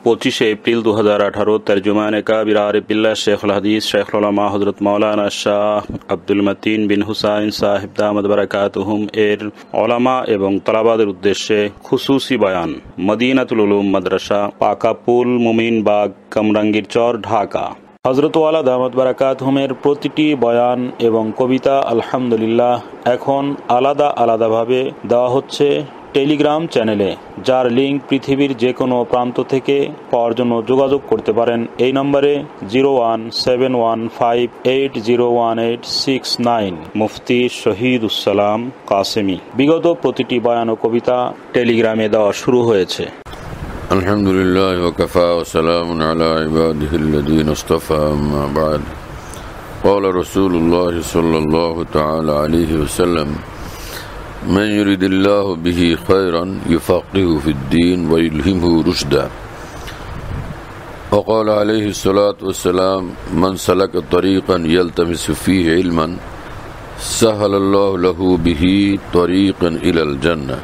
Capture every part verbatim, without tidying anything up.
পঁচিশে এপ্রিল দু হাজার আঠারো তর্জমানে কাবির আরিফিল্লাহ শেখুল হাদিস শেখুল উলামা হযরত মাওলানা শাহ আব্দুল মতিন বিন হুসাইন সাহেব দামাত বারাকাতুহুম এর উলামা এবং তালাবাদের উদ্দেশ্যে খুসুসি বয়ান, মদিনাতুল উলুম মাদ্রাসা, পাকাপুল, মুমিনবাগ, কামরাঙ্গীরচর, ঢাকা। হযরত ওয়ালা দামাত বারাকাতুহুমের প্রতিটি বয়ান এবং কবিতা আলহামদুলিল্লাহ এখন আলাদা আলাদাভাবে দেওয়া হচ্ছে টেলিগ্রাম চ্যানেলে, যার লিঙ্ক পৃথিবীর যে কোনো প্রান্ত থেকে পাওয়ার জন্য যোগাযোগ করতে পারেন এই নম্বরে zero one seven one five eight zero one eight six nine. Mufti Shahidussalam Kasemi. বিগত প্রতিটি বয়ান ও কবিতা টেলিগ্রামে দেওয়া শুরু হয়েছে। আলহামদুলিল্লাহ ওয়া কাফা ওয়া সালামুন আলা ইবাদিহিল্লাযীনা ইসতাফা, আম্মা বা'দ। ক্বালা রাসূলুল্লাহ সাল্লাল্লাহু তাআলা আলাইহি ওয়াসাল্লাম, মান ইউরিদিল্লাহু বিহি খায়রান ইউফাক্কিহু ফিদ-দীন ওয়া ইলহিমহু রুশদা। ওয়া ক্বালা আলাইহি সসালাতু ওয়াসসালাম, মান সালাকা তরীকান ইয়ালতামিসু ফীহি ইলমান সাহালাল্লাহু লাহু বিহি তরীকান ইলাল জান্নাহ।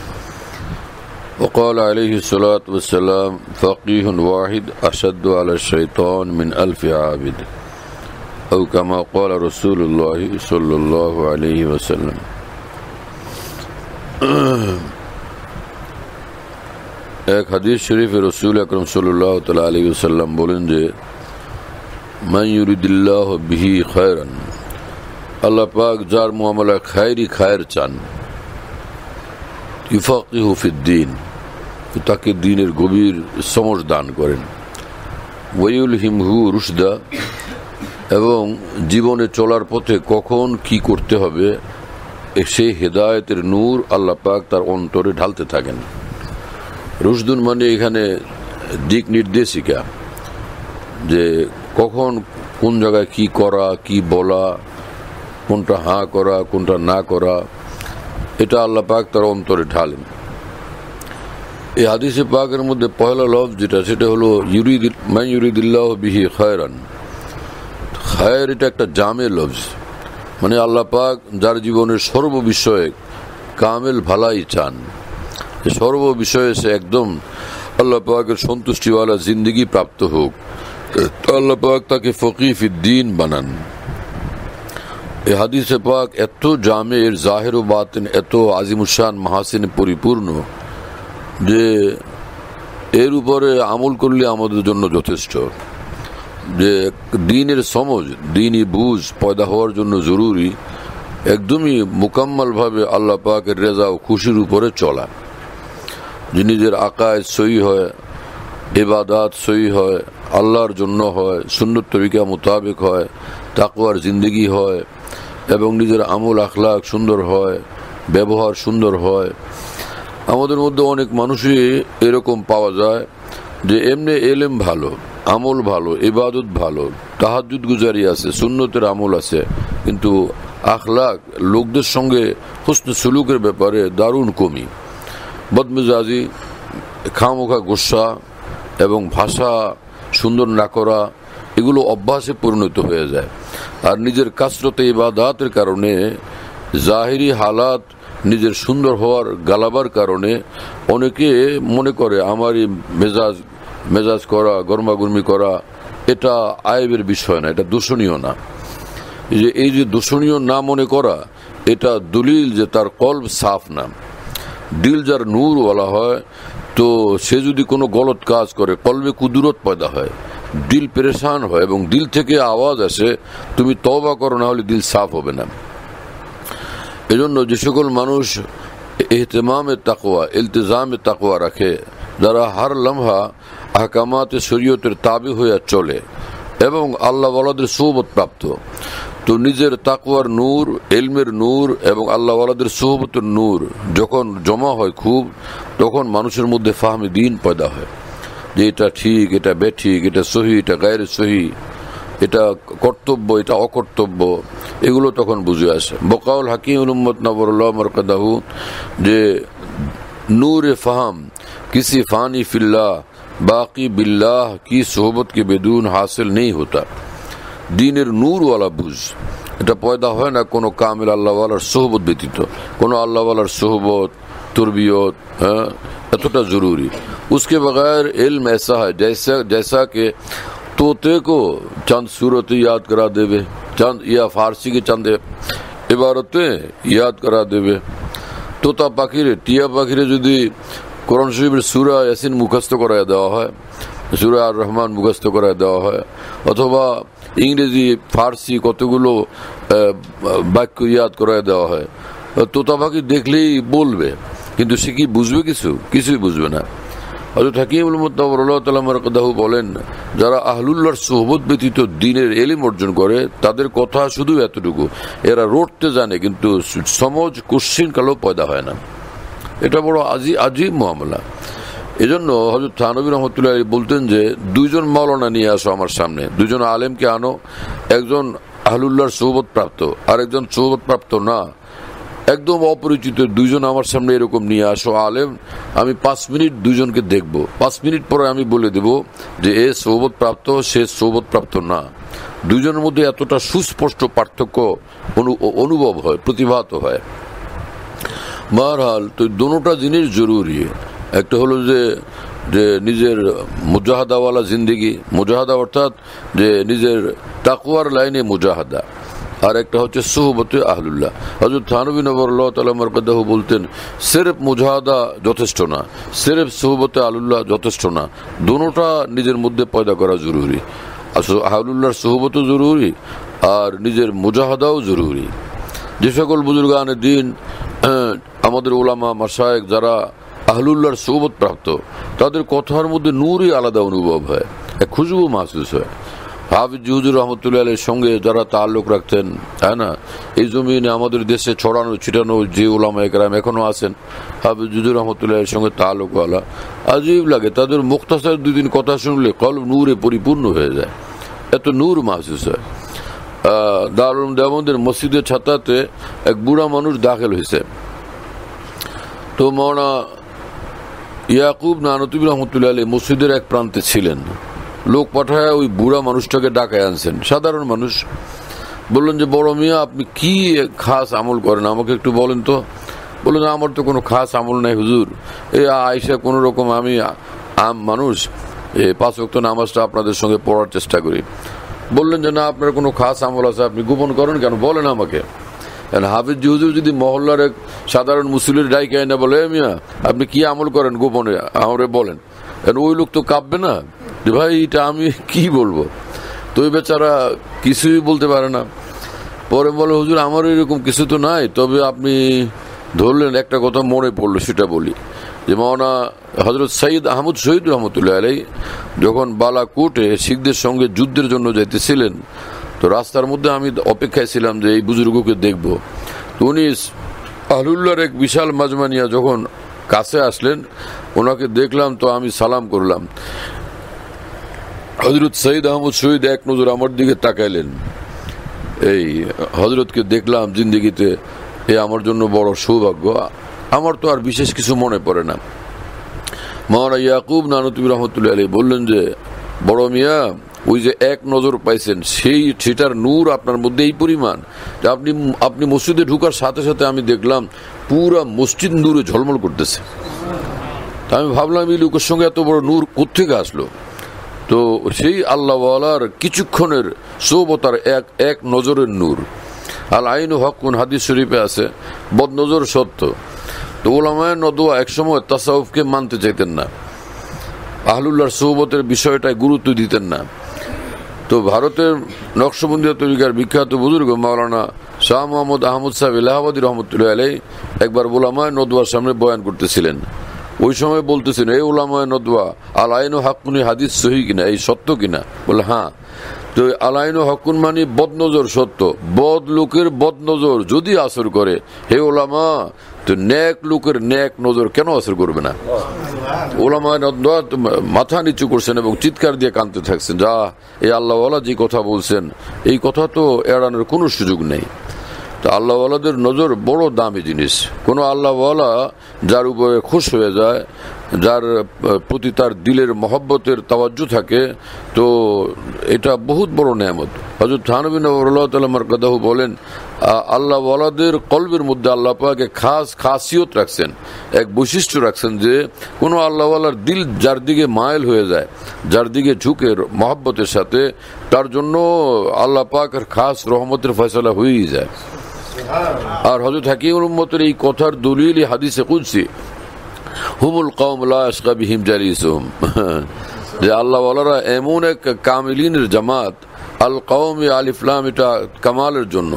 وقال عليه الصلاة والسلام، فقيه واحد أشد على الشيطان من ألف عابد، أو كما قال رسول الله صلى الله عليه وسلم। এক হাদিস শরীফে রাসূল আকরাম সাল্লাল্লাহু তাআলা আলাইহি ওয়াসাল্লাম বলেন যে, মান ইউরিদিল্লাহু বিহি খায়রান, আল্লাহ পাক যার মুআমালায় খায়রি খায়ের চান, ইউফাক্কিহু ফিদ-দীন, তাকে দ্বীনের গভীর সমঝ দান করেন, ওয়ায়ুলহিমহু রুশদা, এবং জীবনে চলার পথে কখন কি করতে হবে সেই হেদায়েতের নূর আল্লাহ পাক তার অন্তরে ঢালতে থাকেন। রুশদুন মানে এখানে দিক নির্দেশিকা, যে কখন কোন জায়গায় কি করা, কি বলা, কোনটা হাঁ করা, কোনটা না করা, এটা আল্লাহ পাক তার অন্তরে ঢালেন। এই হাদিসে পাকের মধ্যে পয়লা লফজ যেটা, সেটা হলো ইউরিদ, মান ইউরিদিল্লাহু বিহি খায়রান। খায়ের এটা একটা জামে লফজ, মানে আল্লাহ পাক যার জীবনের সর্ব বিষয়ে কামেল ভালাই চান, সর্ব বিষয়ে সে একদম আল্লাহ পাকের সন্তুষ্টিওয়ালা জিন্দেগি প্রাপ্ত হোক, তো আল্লাহ পাক তাকে ফকিহ ফিদ-দীন বানান। এই হাদিসে পাক এত জামে, এর জাহির ও বাতিন এত আজিমুশান মাহাসিনে পরিপূর্ণ যে এর উপরে আমল করলে আমাদের জন্য যথেষ্ট। যে দ্বীনের সমঝ, দ্বীনি বুঝ পয়দা হওয়ার জন্য জরুরি একদমই মুকাম্মাল ভাবে আল্লাহ পাকের রেজা ও খুশির উপরে চলা, যে নিজের আকায়েদ সহি হয়, ইবাদাত সহি হয়, আল্লাহর জন্য হয়, সুন্নত তরিকা মোতাবেক হয়, তাকওয়ার জিন্দেগি হয়, এবং নিজের আমল আখলাক সুন্দর হয়, ব্যবহার সুন্দর হয়। আমাদের মধ্যে অনেক মানুষই এরকম পাওয়া যায় যে এমনি এলেম ভালো, আমল ভালো, ইবাদত ভালো, তাহাজ্জুদ গুজারি আছে, সুন্নতের আমল আছে, কিন্তু আখলাক, লোকদের সঙ্গে হুসনে সুলুকের ব্যাপারে দারুণ কমি, বদমেজাজি, খামোখা গোসা এবং ভাষা সুন্দর না করা, এগুলো অভ্যাসে পরিণত হয়ে যায়। আর নিজের কাসরতে ইবাদাতের কারণে, জাহিরি হালাত নিজের সুন্দর হওয়ার গালাবার কারণে অনেকে মনে করে আমার এই মেজাজ মেজাজ করা, গরমাগরমি করা এটা আয়েবের বিষয় না, এটা দূষণীয় না। এই যে এই যে দূষণীয় না মনে করা, এটা দলিল যে তার কলব সাফ না। দিল যার নূর বলা হয়, তো সে যদি কোনো গলত কাজ করে কলবে কুদরত পয়দা হয়, দিল পেরেশান হয় এবং দিল থেকে আওয়াজ আসে, তুমি তওবা করো, না হলে দিল সাফ হবে না। এজন্য যে সকল মানুষ ইহতিমামে তাকওয়া, ইলতিজামে তাকওয়া রাখে, যারা হার লম্হা আহকামাতে শরীয়তের তাবে হয়ে চলে এবং আল্লাহ ওয়ালাদের সোহবত প্রাপ্ত, তো নিজের তাকওয়ার নূর, ইলমের নূর এবং আল্লাহ ওয়ালাদের সোহবতের নূর যখন জমা হয় খুব, তখন মানুষের মধ্যে ফাহমে দ্বীন পয়দা হয়, যে এটা ঠিক, এটা বেঠিক, এটা সহি, এটা গায়রে সহি, এটা কর্তব্য, এটা অকর্তব্য, এগুলো তখন বুঝে আসে। বকাউল হাকিমুল উম্মত নবরুল্লাহ মারকাদাহু, যে নূরে ফাহম किसी फानी फिल्लाह बाकी बिल्लाह की सोहबत के बेदून हासिल नहीं होता। दीनेर नूर वाला बुझ এটা পয়দা হয় না কোনো কামিল আল্লাহওয়ালার সোহবত ব্যতীত। কোনো আল্লাহওয়ালার সোহবত, তরবিয়ত, হ্যাঁ, एतटा जरूरी। उसके बगैर इल्म ऐसा है जैसा जैसा कि तोते को चंद सूरतें याद करा देवे, चंद या फारसी की चंद इबारतें याद करा देवे। तोता पाखिरे टिया पाखिरे यदि কোরআন শরীফের সূরা ইয়াসিন মুখস্থ করায় দেওয়া হয়, সূরা আর রহমান মুখস্থ করায় দেওয়া হয়, অথবা ইংরেজি ফার্সি কতগুলো বাক্য ইয়াদ করায় দেওয়া হয়, তোতা পাখি দেখলেই বলবে, কিন্তু সে কি বুঝবে? কিছু কিছুই বুঝবে না। হযরত হাকিমুল মুত্তাওয়ার আল্লাহু তাআলা মারকাদাহু বলেন, যারা আহলুল্লাহর সোহবত ব্যতীত দ্বীনের ইলম অর্জন করে তাদের কথা শুধু এতটুকু, এরা রটতে জানে কিন্তু সমঝ কোশ্চিন কালো পয়দা হয় না। এটা বড় আজি আজীব মামলা। এজন্য হযরত থানবী রহমাতুল্লাহ বলতেন যে দুইজন মাওলানা নিয়ে আসো আমার সামনে, দুইজন আলেমকে আনো, একজন আহলুল্লাহর সোহবত প্রাপ্ত আর একজন সোহবত প্রাপ্ত না, একদম অপরিচিত দুইজন আমার সামনে এরকম নিয়ে আসো আলেম, আমি পাঁচ মিনিট দুইজনকে দেখব, পাঁচ মিনিট পরে আমি বলে দেব যে এ সোহবত প্রাপ্ত, সে সোহবত প্রাপ্ত না। দুইজনের মধ্যে এতটা সুস্পষ্ট পার্থক্য অনুভব হয়, প্রতিভাত হয়। বহরহাল তো দোনোটা জিনিস জরুরি। একটা হলো যে যে নিজের মুজাহাদাওয়ালা জিন্দিগি, মুজাহাদা অর্থাৎ যে নিজের তাকওয়ার লাইনে মুজাহাদা, আর একটা হচ্ছে সোহবতে আহলুল্লাহ। হযরত থানবী নবরুল্লাহ তাআলা মারকাদাহু বলতেন, সিরফ মুজাহাদা যথেষ্ট না, সিরফ সোহবতে আহলুল্লাহ যথেষ্ট না, দোনোটা নিজের মধ্যে পয়দা করা জরুরি। আহলুল্লাহর সোহবতও জরুরি আর নিজের মুজাহাদাও জরুরি। যে সকল বুজুর্গানে দ্বীন, আমাদের ওলামা মাশায়েখ যারা আহলুল্লাহর সোহবত প্রাপ্ত, তাদের কথার মধ্যে নূরই আলাদা অনুভব হয়, এক খুশবু মাহসুস হয়। হাফিজ হুজুর রহমতুল্লাহ আলাইহির সঙ্গে যারা তাল্লুক রাখতেন, তাই না, এই জমিনে আমাদের দেশে ছড়ানো ছিটানো যে ওলামা একরাম এখনো আছেন, হাফিজ হুজুর রহমতুল্লাহ আলাইহির সঙ্গে তাল্লুকওয়ালা, আজীব লাগে। তাদের মুখতাসার দুই দিন কথা শুনলে কলব নূরে পরিপূর্ণ হয়ে যায়, এত নূর মাহসুস হয়। দারুল দেওবন্দের মসজিদের ছাতাতে এক বুড়া মানুষ দাখিল হয়েছে, তো মাওলানা ইয়াকুব নানতুবী রহমতুল্লাহ আলাইহি মসজিদের এক প্রান্তে ছিলেন, লোক পাঠায় ওই বুড়া মানুষটাকে ডাকায় আনছেন। সাধারণ মানুষ বললেন যে বড় মিয়া আপনি কি খাস আমল করেন, আমাকে একটু বলেন তো। বললেন আমার তো কোনো খাস আমল নাই হুজুর, এই আইসা কোন রকম আমি আম মানুষ পাঁচ ওয়াক্ত নামাজটা আপনাদের সঙ্গে পড়ার চেষ্টা করি। বললেন যে না, আপনার কোনো খাস আমল আছে, আপনি গোপন করেন কেন, বলেন আমাকে। হাফিজ হুজুর যদি মহল্লার এক সাধারণ মুসলিমের ডাইকে না বলে মিয়া আপনি কি আমল করেন গোপনে আমারে বলেন, ওই লোক তো কাঁপবে না যে ভাই এটা আমি কি বলবো। তো ওই বেচারা কিছুই বলতে পারে না। পরে বলে হুজুর আমার এরকম কিছু তো নাই, তবে আপনি ধরলেন একটা কথা মনে পড়লো, সেটা বলি যে মাওলানা হযরত সৈয়দ আহমদ শহীদ রহমতুল্লাহ আলাইহি যখন বালাকোটে শিখদের সঙ্গে যুদ্ধের জন্য যাইতেছিলেন, তো রাস্তার মধ্যে আমি অপেক্ষায় ছিলাম যে এই বুজুর্গকে দেখব। তো উনি আহলুল্লাহর এক বিশাল মাজমা নিয়া যখন কাছে আসলেন, ওনাকে দেখলাম, তো আমি সালাম করলাম। হযরত সৈয়দ আহমদ শহীদ এক নজর আমার দিকে তাকাইলেন। এই হযরতকে দেখলাম জিন্দেগিতে, এ আমার জন্য বড় সৌভাগ্য। আমার তো আর বিশেষ কিছু মনে পড়ে না। মাওলানা ইয়াকুব নানতুবী রহমতুল্লাহ আলাইহি বললেন যে বড় মিয়া ওই যে এক নজর পাইছেন, সেই সেটার নূর আপনার মধ্যে এই পরিমাণ যে আপনি আপনি মসজিদে ঢুকার সাথে সাথে আমি দেখলাম পুরা মসজিদ নূরে ঝলমল করতেছে। আমি ভাবলাম এই লোকের সঙ্গে এত বড় নূর কোত্থেকে আসলো। তো সেই আল্লাহওয়ালার কিছুক্ষণের সোহবতার এক এক নজরের নূর। আল আইনু হকুন হাদিস শরীফে আছে, বদনজর সত্য। তো ওলামায়ে নদওয়া একসময় তাসাউফকে মানতে চাইতেন না, আহলুল্লাহর সোহবতের বিষয়টায় গুরুত্ব দিতেন না। তো ভারতের নকশবন্দিয়া তরিকার বিখ্যাত বুজুর্গ মাওলানা শাহ মোহাম্মদ আহমদ সাহেব এলাহাবাদী রহমতুল্লাহ আলাইহি একবার ওলামায়ে নদওয়ার সামনে বয়ান করতেছিলেন। ওই সময় বলতেছেন, এই ওলামায়ে নদওয়া আল আইনু হাক্কুনি হাদিস সহি কিনা, এই সত্য কিনা? বলে হ্যাঁ। তো আল আইনু হাক্কুন মানে বদনজর সত্য, বদ লোকের বদনজর যদি আসর করে, হে ওলামা, তো নেক লোকের নেক নজর কেন আসর করবে না? ওলামায়ে নদওয়া মাথা নিচু করছেন এবং চিৎকার দিয়ে কাঁদতে থাকছেন, যা এই আল্লাহওয়ালা যে কথা বলছেন এই কথা তো এড়ানোর কোনো সুযোগ নেই। তা আল্লাহওয়ালাদের নজর বড় দামি জিনিস। কোনো আল্লাহওয়ালা যার উপরে খুশ হয়ে যায়, যার প্রতি তার দিলের মহব্বতের তাওয়াজ্জু থাকে, তো এটা বহুত বড় নেয়ামত। হযরত থানবী নওয়ারুল্লাহ তাআলা মারকাদাহু বলেন, আল্লাহ ওয়ালাদের কলবের মধ্যে আল্লাহ পাক এক খাস খাসিয়ত রাখছেন, এক বৈশিষ্ট্য রাখছেন যে কোনো আল্লাহ ওয়ালার দিল যার দিকে মাইল হয়ে যায়, যার দিকে ঝুঁকে মহব্বতের সাথে, তার জন্য আল্লাহ পাকের খাস রহমতের ফয়সালা হয়েই যায়। আর হযরত হাকিমুল উম্মতের এই কথার দলিল হাদিসে কুদসি, হুমুল কওম লা ইয়াশকা বিহিম জালিসুহুম, যে আল্লাহ ওয়ালারা এমন এক কামিলিনের জামাত। আল কওম আলিফ লাম এটা কামালের জন্য,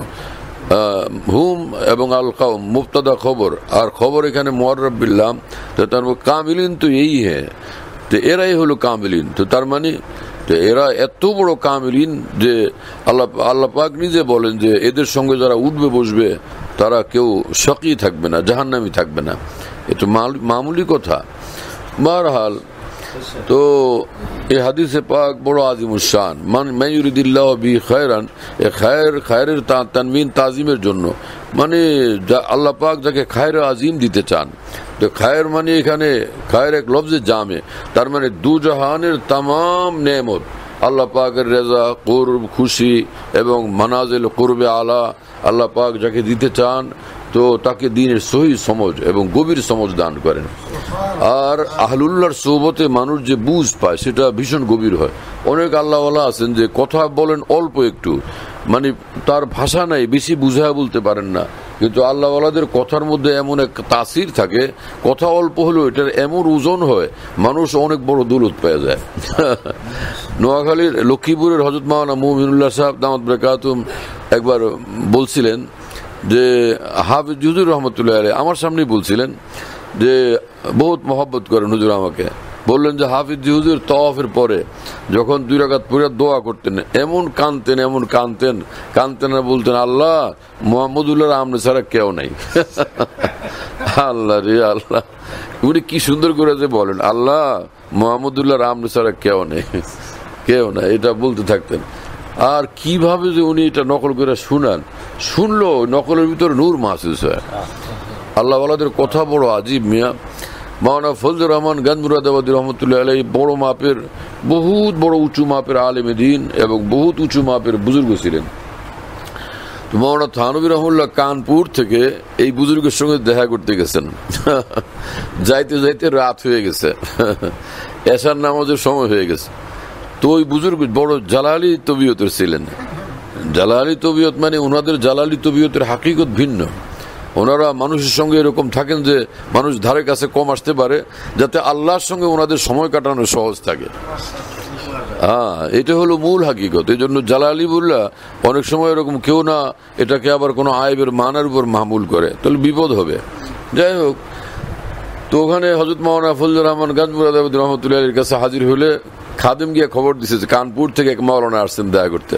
হুম এবং আল কওম মুবতাদা খবর, আর খবর এখানে মুআররাব বিল লাম, তো তার কামিলিন তো এই হ্যাঁ, তো এরাই হলো কামিলিন। তো তার মানে তো এরা এত বড় কামিলিন যে আল্লাহ আল্লাহ পাক নিজে বলেন যে এদের সঙ্গে যারা উঠবে বসবে তারা কেউ শাকী থাকবে না, জাহান্নামী থাকবে না। এ তো মামুলি কথা। বারহাল তো এই হাদিসে পাক বড় আজিমুস শান, মান মান ইউরিদিল্লাহু বিহি খায়রান, এ খায়ের খায়ের তানবিন তাজিমের জন্য, মানে আল্লাহ পাক যাকে খায়ের আজিম দিতে চান। তো খায়ের মানে এখানে খায়ের এক লফজে জামে, তার মানে দু জাহানের তামাম নেমত আল্লাহ পাকের রেজা, কুরব, খুশি এবং মানাজিল কুরবে আলা আল্লাহ পাক যাকে দিতে চান, তো তাকে দ্বীনের সহি সমঝ এবং গভীর সমঝ দান করেন। আর আহলুল্লাহর সোহবতে মানুষ যে বুঝ পায় সেটা ভীষণ গভীর হয়। অনেক আল্লাহওয়ালা আছেন যে কথা বলেন অল্প একটু, মানে তার ভাষা নাই, বেশি বুঝায় বলতে পারেন না, কিন্তু আল্লাহওয়ালাদের কথার মধ্যে এমন এক তাসির থাকে, কথা অল্প হলেও এটার এমন ওজন হয়, মানুষ অনেক বড় দৌলত পেয়ে যায়। নোয়াখালীর লক্ষ্মীপুরের হযরত মাওলানা মুমিনুল্লাহ সাহেব দামাত বারাকাতুহুম একবার বলছিলেন যে হাফিজ হুজুর রহমতুল্লাহ আলাইহি আমার সামনেই বলছিলেন যে বহুত মহব্বত করেন হুজুর আমাকে, বললেন যে হাফিজ হুজুর তাওয়াফের পরে যখন দুই রাকাত পড়ে দোয়া করতেন এমন কানতেন এমন কানতেন কানতেন আর বলতেন, আল্লাহ মুহাম্মদুল্লাহ আমনে ছাড়া কেউ নাই। আল্লাহ রে আল্লাহ, উনি কি সুন্দর করে যে বলেন, আল্লাহ মুহাম্মদুল্লাহ আমনে ছাড়া কেউ নেই, কেউ না, এটা বলতে থাকতেন। আর কিভাবে যে উনি এটা নকল করে শুনান, শুনলো নকলের ভিতরে নূর মাহসুস হয়। আল্লাহ ওয়ালাদের কথা বড় আজিব মিয়া। মাওলানা ফজলুর রহমান গানমুরাদাবাদী রহমতুল্লাহ আলাইহি বড় মাপের, বহুত বড় উঁচু মাপের আলেমে দ্বীন এবং বহুত উঁচু মাপের বুজুর্গ ছিলেন। তো মাওলানা থানবী রহমতুল্লাহ কানপুর থেকে এই বুজুর্গের সঙ্গে দেখা করতে গেছেন, যাইতে যাইতে রাত হয়ে গেছে, এশার নামাজের সময় হয়ে গেছে। তো ওই বুজুর্গ বড় জালালি তবিয়তের ছিলেন। জালালি তবিয়ত মানে ওনাদের জালালি তবিয়তের হাকিকত ভিন্ন। ওনারা মানুষের সঙ্গে এরকম থাকেন যে মানুষ ধারে কাছে কম আসতে পারে, যাতে আল্লাহর সঙ্গে ওনাদের সময় কাটানো সহজ থাকে। হ্যাঁ, এটা হলো মূল হাকিকত। এই জন্য জালালি বললা অনেক সময় এরকম কেউ না এটাকে আবার কোনো আইবের মানের উপর মাহমুল করে, তাহলে বিপদ হবে। যাই হোক, তো ওখানে হযরত মাওলানা ফজলুর রহমান গানমুরাদাবাদী রহমতুল্লাহির কাছে হাজির হলে খাদেম গিয়ে খবর দিছে যে কানপুর থেকে এক মাওলানা আসছেন দেখা করতে।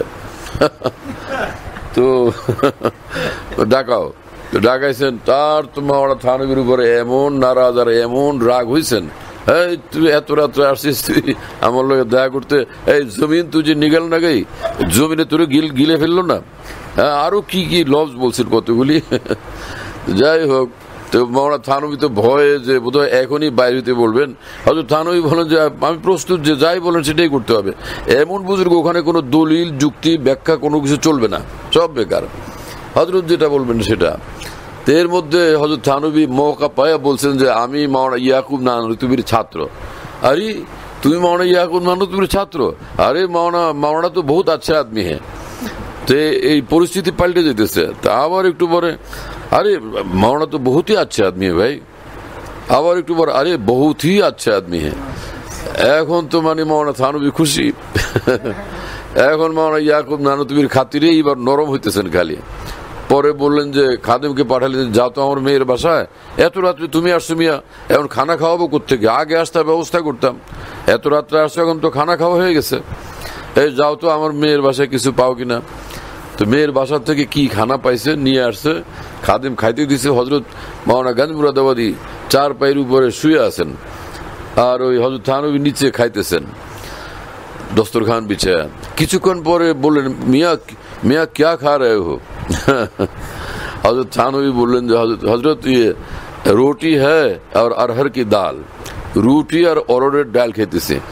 তো ডাকাও, তো ডাকাইছেন, তার তো মাওলানা থানবীর উপরে এমন নারাজ আর এমন রাগ হয়েছেন, এই তুই এত রাত্রে আসছিস, তুই আমার লোক দেখা করতে, এই জমিন তুই যে নিগেল না গাই, জমিনে তোর গিল গিলে ফেললো না, হ্যাঁ আরো কি কি লফজ বলছেন কতগুলি। যাই হোক, তো মাওলানা থানবী তো ভয়ে যে বোধহয় এখনই বাইরেতে বলবেন, হযরত থানবী বলেন যে আমি প্রস্তুত, যে যাই বলেন সেটাই করতে হবে। এমন বুজুর্গ ওখানে কোনো দলিল যুক্তি ব্যাখ্যা কোনো কিছু চলবে না, সব বেকার, হযরত যেটা বলবেন সেটা। এর মধ্যে হযরত থানবী মৌকা পায়া বলছেন যে আমি মাওলানা ইয়াকুব নানুতুবির ছাত্র। আরে তুমি মাওলানা ইয়াকুব নানুতুবির ছাত্র? আরে মাওলানা মাওলানা তো বহুত আচ্ছা আদমি হ্যাঁ। তো এই পরিস্থিতি পাল্টে যেতেছে। তা আবার একটু পরে, আরে মাওলানা তো বহুত হি আচ্ছা আদমি হ্যাঁ ভাই। আবার একটু পরে, আরে বহুত হি আচ্ছা আদমি হ্যাঁ। এখন তো মানে মাওলানা থানবী খুশি। এখন মাওলানা ইয়াকুব নানুতুবির খাতিরে এবার নরম হইতেছেন খালি। পরে বললেন যে খাদেমকে পাঠালেন, যাও তো আমার মেয়ের বাসায়, এত রাত্রে তুমি আসছো মিয়া, এখন খানা খাওয়াবো কোথেকে, আগে আসতে ব্যবস্থা করতাম, এত রাত্রে আসছো, এখন তো খানা খাওয়া হয়ে গেছে, এই যাও তো আমার মেয়ের বাসায় কিছু পাও কিনা। তো মেয়ের বাসার থেকে কি খানা পাইছে নিয়ে আসছে, খাদেম খাইতে দিছে। হযরত মাওলানা গানমুরাদাবাদী চার পায়ের উপরে শুয়ে আছেন, আর ওই হযরত থানবী নিচে খাইতেছেন দস্তরখান বিছায়া। কিছুক্ষণ পরে বললেন, মিয়া মিয়া ক্যা খা রহে হো? হযরত থানবী বললেন যে হযরত ইয়ে রুটি হ্যাঁ আর अरहर की दाल, রুটি আর অরহরের ডাল খেতেছে।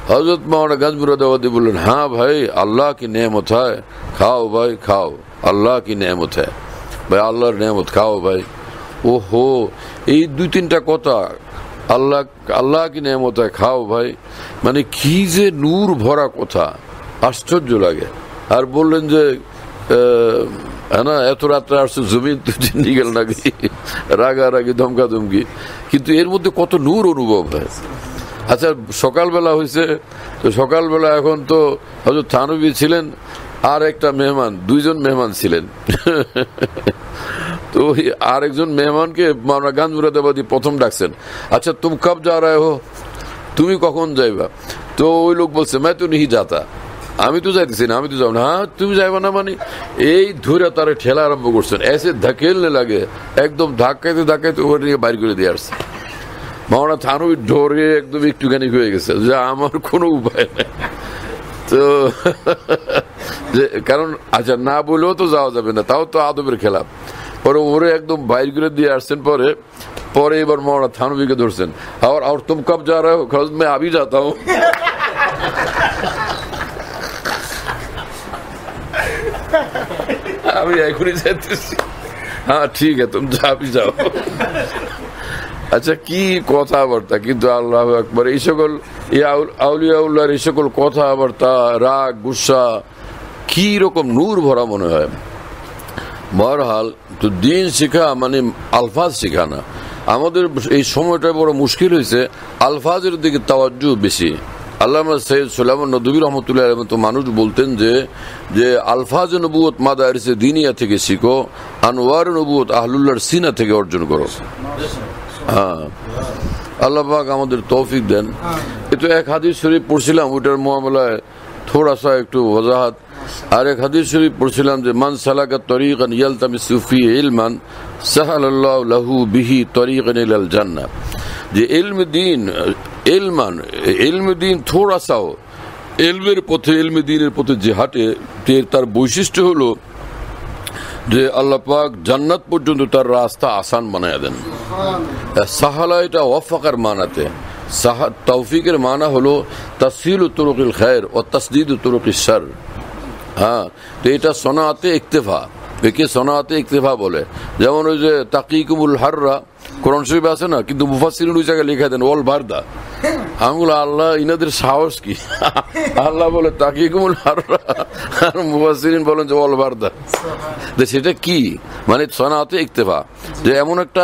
हजरत मौलाना गंजमुरादाबादी বললেন, हाँ भाई अल्लाह की नेमत है, खाओ भाई खाओ, अल्लाह की नेमत है भाई, আল্লাহর নেমত খাও ভাই। ওহো, এই দুই তিনটা কথা, আল্লাহ আল্লাহ কি নেমত হয় খাও ভাই, মানে কি যে নূর ভরা কথা, আশ্চর্য লাগে। আর বললেন যে হ্যাঁ না, এত রাত্রে আসছে জমিন তো চিনি গেল নাকি, রাগারাগি ধমকা ধমকি, কিন্তু এর মধ্যে কত নূর অনুভব হয়। আচ্ছা, সকালবেলা হয়েছে তো সকালবেলা এখন তো হযরত থানভী ছিলেন আর একটা মেহমান, দুইজন মেহমান ছিলেন। তো আর একজন মেহমানকে মাওলানা গঞ্জমুরাদাবাদী প্রথম ডাকছেন, আচ্ছা তুম কব যা রাহে হো, তুমি কখন যাইবা? তো ওই লোক বলছে, मैं तो नहीं जाता, আমি তো যাইতেছি না, আমি তো যাবো না। হ্যাঁ তুমি যাইবা না মানে? এই ধরে তারা ঠেলা আরম্ভ করছেন, এসে ধাকেলনে লাগে, একদম ধাক্কাইতে ধাক্কাইতে ওর নিয়ে বাইর করে দিয়ে আসছে। মাওলানা থানভী ডরে একদম একটুখানি হয়ে গেছে যে আমার কোনো উপায় নেই। তো যে কারণ আচ্ছা না বলেও তো যাওয়া যাবে না, তাও তো আদবের খেলাফ। পরে ওরে একদম বাইর করে দিয়ে আসছেন। পরে পরে এবার মাওলানা থানভীকে ধরছেন, আর আর তুম কব যা রাহে হো? मैं अभी जाता हूं। আমি এখনই যাইতেছি। হ্যাঁ ঠিক আছে, তুমি যাবি যাও। আচ্ছা কি কথাবার্তা, কিন্তু আল্লাহ আকবার, এই সকল আউলিয়াউল্লাহর এই সকল কথাবার্তা, রাগ গুসা কি রকম নূর ভরা মনে হয়। বহরহাল তো দিন শিখা মানে আলফাজ শিখা না। আমাদের এই সময়টা বড় মুশকিল হয়েছে, আলফাজের দিকে তাওয়াজ্জুহ বেশি। আল্লামা সৈয়দ সুলাইমান নদভী রহমতুল্লাহ আলাইহি তো মানুষ বলতেন যে যে আলফাজ নবুয়ত মাদারিসে দিনিয়া থেকে শিখো, আনওয়ার নবুয়ত আহলুল্লাহর সিনা থেকে অর্জন করো। হ্যাঁ, আল্লাহ পাক আমাদের তৌফিক দেন। এতো এক হাদিস শরীফ পড়ছিলাম, ওইটার মুআমালায় থোড়া সা একটু ওয়াজাহাত। আর এক হাদিস শরীফ পড়ছিলাম যে মান সালাকা তরিকান ইয়ালতামিসু ফিহি ইলমান সাহালাল্লাহু লাহু বিহি তরিকান ইলাল জান্নাহ। যে ইলম দ্বীন, ইলমান ইলম দ্বীন থোড়া সাও, ইলমের পথে ইলমে দ্বীনের পথে যে হাঁটে, তার বৈশিষ্ট্য হলো যে আল্লাহ পাক জান্নাত পর্যন্ত তার রাস্তা আসান বানায় দেন। সাহালা এটা ওয়াফাকার মানাতে, তৌফিকের মানা হলো তাসহিলু তুরুকিল খায়র ও তাসদীদু তুরুকিশ শার। হ্যাঁ, তো এটা সনাতে ইক্তেফা, একে সনাতে ইক্তেফা বলে। যেমন ওই যে তাকিকুমুল হাররা কোরআন শরীফ আছে না, কিন্তু মুফাসসিরিন ওই জায়গায় লিখে দেন ওয়াল বারদা। আমি বলি আল্লাহ ইনাদের সাহস কি, আল্লাহ বলে তাকিকুমুল হাররা আর মুফাসসিরিন বলেন যে ওয়াল বারদা। সেটা কি মানে? সনাতে ইক্তেফা, যে এমন একটা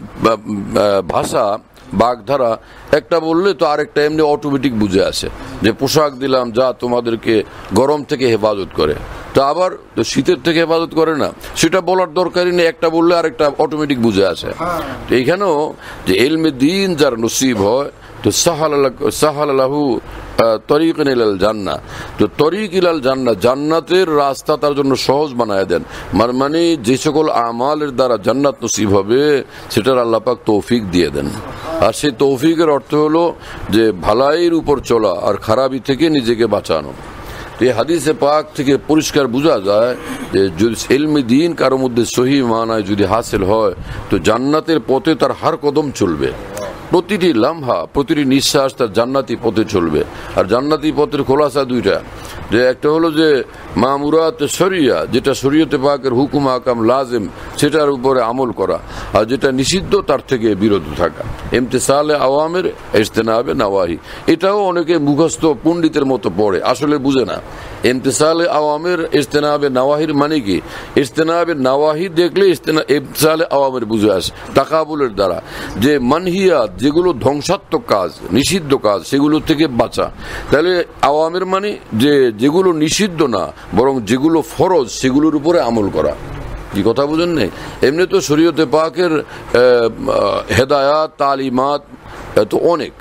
ভাষা বাগধারা, একটা বললে তো আরেকটা এমনি অটোমেটিক বুঝে আসে, যে পোশাক দিলাম যা তোমাদেরকে গরম থেকে হেফাজত করে, তো আবার শীতের থেকে হেফাজত করে না, সেটা বলার দরকারই নেই, একটা বললে আরেকটা অটোমেটিক বুঝে আসে। তো এইখানেও যে ইলমে দ্বীন যার নসিব হয়, তো সাহালাহু তরিকান ইলাল জান্নাহ, তো তরিক ইলাল জান্নাহ, জান্নাতের রাস্তা তার জন্য সহজ বানায় দেন। মানে যে সকল আমালের দ্বারা জান্নাত নসিব হবে সেটার আল্লাহ পাক তৌফিক দিয়ে দেন। আর সেই তৌফিকের অর্থ হলো যে ভালাইয়ের উপর চলা আর খারাপি থেকে নিজেকে বাঁচানো। এই হাদিসে পাক থেকে পরিষ্কার বোঝা যায় যে যদি ইলমে দ্বীন কারো মধ্যে সহি মানায় যদি হাসিল হয়, তো জান্নাতের পথে তার হার কদম চলবে, প্রতিটি লামহা প্রতিটি নিঃশ্বাস তার জান্নাতি পথে চলবে। আর জান্নাতি পথের খোলাসা দুইটা, যে একটা হলো যে মামুরাত শরিয়া, যেটা শরীয়তে পাকের হুকুম আকাম লাজিম সেটার উপরে আমল করা, আর যেটা নিষিদ্ধ তার থেকে বিরত থাকা। ইমতিসালে আওয়ামের ইজতিনাবে নাওয়াহি, এটাও অনেকে মুখস্থ পণ্ডিতের মতো পড়ে, আসলে বুঝে না। ইমতিসালে আওয়ামের ইজতিনাবে নাওয়াহির মানে কি? ইজতিনাবে নাওয়াহি দেখলে ইমতিসালে আওয়ামের বুঝে আসে তাকাবুলের দ্বারা, যে মানহিয়াত যেগুলো ধ্বংসাত্মক কাজ, নিষিদ্ধ কাজ, সেগুলো থেকে বাঁচা। তাহলে আওয়ামের মানে যে যেগুলো নিষিদ্ধ না বরং যেগুলো ফরজ সেগুলোর উপরে আমল করা। কি কথা বুঝেন নেই? এমনি তো শরীয়তে পাকের হেদায়াত তালিমাত তো অনেক,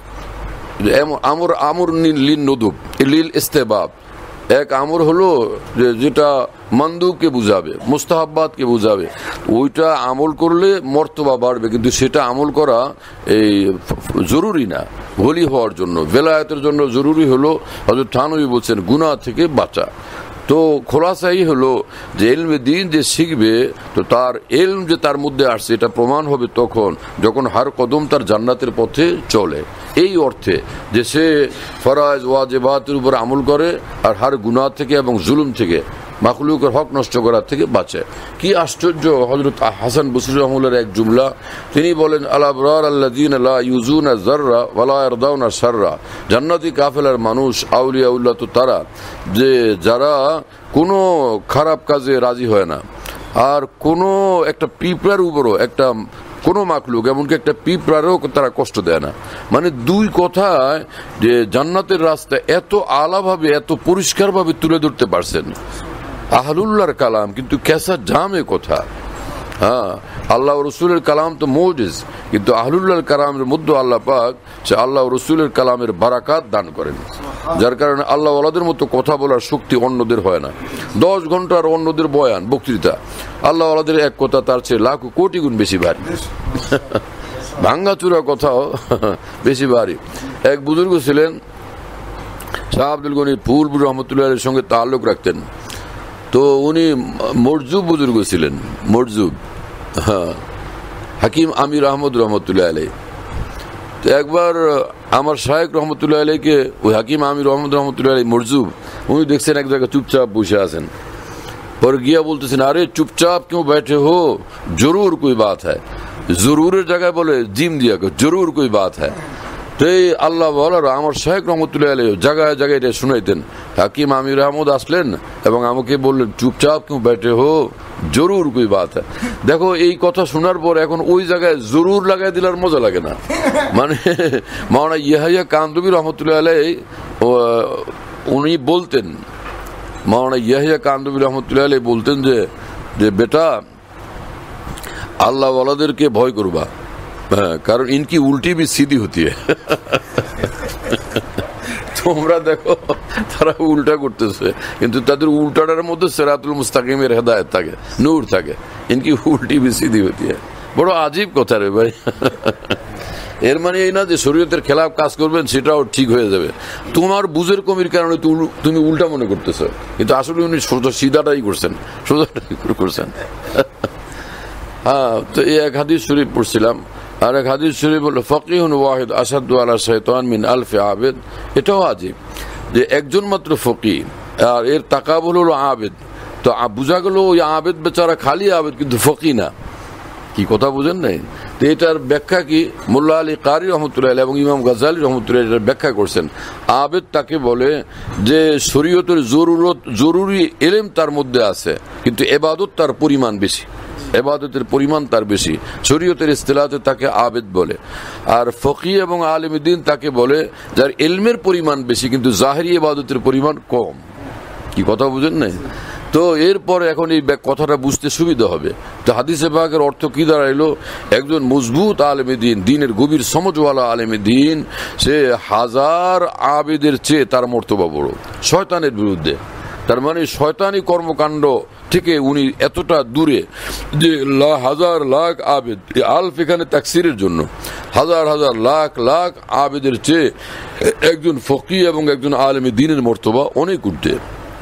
আমর আমর লিন নুদুব লিল ইস্তেবাব। এক আমর হলো যেটা মানদুবকে বুঝাবে, মুস্তাহাব্বাতকে বুঝাবে, ওইটা আমল করলে মর্তবা বাড়বে, কিন্তু সেটা আমল করা এই জরুরি না ওলি হওয়ার জন্য। বেলায়েতের জন্য জরুরি হলো, হযরত থানভী বলছেন গুনাহ থেকে বাঁচা। তো খোলাসাই হলো যে এলমে দিন যে শিখবে, তো তার এলম যে তার মধ্যে আসছে এটা প্রমাণ হবে তখন যখন হার কদম তার জান্নাতের পথে চলে। এই অর্থে যে সে ফরজ ওয়াজিবাতের উপর আমল করে আর হার গুনাহ থেকে এবং জুলুম থেকে, মাখলুকের হক নষ্ট করার থেকে বাঁচে। কি আশ্চর্য! হযরত হাসান বসরি রাহমাতুল্লাহর এক জুমলা, তিনি বলেন আল আবরার আল্লাযীনা লা ইউজুনা যাররা ওয়া লা ইয়ারদাউনা শাররা। জান্নাতি কাফেলার মানুষ, আউলিয়াউল্লাহ তো তারা যে যারা কোনো খারাপ কাজে রাজি হয় না, আর কোনো একটা পিঁপড়ার উপরও একটা কোনো মাখলুক এমনকি একটা পিঁপড়ারও তারা কষ্ট দেয় না। মানে দুই কথায় যে জান্নাতের রাস্তা এত আলাভাবে এত পরিষ্কারভাবে তুলে ধরতে পারছেন। আহলুল্লাহর কালাম কিন্তু কেসা জামে কথা। হ্যাঁ, আল্লাহ রসুলের কালাম তো মৌজিজ, কিন্তু আহলুল্লাহর কালামের মধ্যে আল্লাহ পাক সে আল্লাহ রসুলের কালামের বারাকাত দান করেন, যার কারণে আল্লাহ ওয়ালাদের মতো কথা বলার শক্তি অন্যদের হয় না। দশ ঘন্টার অন্যদের বয়ান বক্তৃতা, আল্লাহ ওয়ালাদের এক কথা তার চেয়ে লাখ কোটি গুণ বেশি ভারী। ভাঙ্গাচুরা কথাও বেশি ভারী। এক বুজুর্গ ছিলেন, শাহ আব্দুল গনি ফুলপুর রহমতুল্লাহের সঙ্গে তাল্লুক রাখতেন। তো উনি মরজুব বুজুর্গ ছিলেন, মরজুব, হ্যাঁ, হাকিম আমির আহমদ রহমতুল্লাহ আলাই। তো একবার আমার শায়েখ রহমতুল্লাহ আলাইকে ওই হাকিম আমির আহমদ রহমতুল্লাহ আলাই মরজুব উনি দেখছেন এক জায়গায় চুপচাপ বসে আছেন। পরে গিয়া বলতেছেন, আরে চুপচাপ কেউ बैठे हो, जरूर कोई बात है। জরুরের জায়গায় বলে জিম দিয়া, জরুর कोई बात है। তো এই আল্লাহ ওয়ালারা আমার শায়েখ রহমতুল্লাহ আলাই জায়গায় জায়গায় এটা শুনাইতেন। হাকিম আমির আহমদ আসলেন এবং আমাকে বললেন, চুপচাপ কেউ बैठे हो, জরুর कोई बात है। দেখো, এই কথা শোনার পর এখন ওই জায়গায় জরুর লাগাই দিলে আর মজা লাগে না। মানে মাওলানা ইয়াহিয়া কান্দবী রহমতুল্লাহ আলাই উনি বলতেন, মাওলানা ইয়াহিয়া কান্দবী রহমতুল্লাহ আলাই বলতেন যে যে বেটা, আল্লাহ ওয়ালাদেরকে ভয় করবা, হ্যাঁ, কারণ ইনকি উল্টি भी सीधी होती है। তোমরা দেখো তারা উল্টা করতেছে, কিন্তু তাদের উল্টাটার মধ্যে সিরাতুল মুস্তাকিমের হেদায়েত থাকে, নূর থাকে। ইনকি উল্টি भी सीधी होती है। বড় আজীব কথা রে ভাই। এর মানে এই না যে শরীয়তের খেলাফ কাজ করবেন সেটাও ঠিক হয়ে যাবে। তোমার বুঝের কমির কারণে তুমি উল্টা মনে করতেছো, কিন্তু আসলে উনি সোজা সিধাটাই করছেন, সোজাটাই করছেন। হ্যাঁ, তো এই এক হাদিস শরীফ পড়ছিলাম, আর এক হাদিস শরীফ বলল ফকিহুন ওয়াহিদ আসাদু আলা শাইতান মিন আলফি আবেদ। এটাও আজীব যে একজন মাত্র ফকি আর এর তাকাবুল হলো আবেদ। তো বুঝা গেল ওই আবেদ বেচারা খালি আবেদ, কিন্তু ফকি না। কি কথা বুঝেন নাই? তো এটার ব্যাখ্যা কি মোল্লা আলী কারি রহমতুল্লাহ এবং ইমাম গাজালি রহমতুল্লাহ এটার ব্যাখ্যা করছেন। আবেদ তাকে বলে যে শরীয়তের জরুরত জরুরি এলেম তার মধ্যে আছে, কিন্তু এবাদত তার পরিমাণ বেশি, এবাদতের পরিমাণ তার বেশি। শরীয়তের ইস্তিলাতে তাকে আবেদ বলে। আর ফকি এবং আলেম দ্বীন তাকে বলে যার ইলমের পরিমাণ বেশি কিন্তু জাহেরি ইবাদতের পরিমাণ কম। কি কথা বুঝেন নাই? তো এরপরে এখন এই কথাটা বুঝতে সুবিধা হবে। তো হাদিসে পাকের অর্থ কি দাঁড়াইলো? একজন মজবুত আলেমে দ্বীন, দ্বীনের গভীর সমঝওয়ালা আলেমে দ্বীন, সে হাজার আবেদের চেয়ে তার মর্তবা বড় শয়তানের বিরুদ্ধে। তার মানে শয়তানি কর্মকাণ্ড থেকে উনি এতটা দূরে যে হাজার লাখ আবেদ, আলফ এখানে তাকসিরের জন্য, হাজার হাজার লাখ লাখ আবেদের চেয়ে একজন ফকি এবং একজন আলেমে দ্বীনের মর্তবা অনেক ঊর্ধ্বে,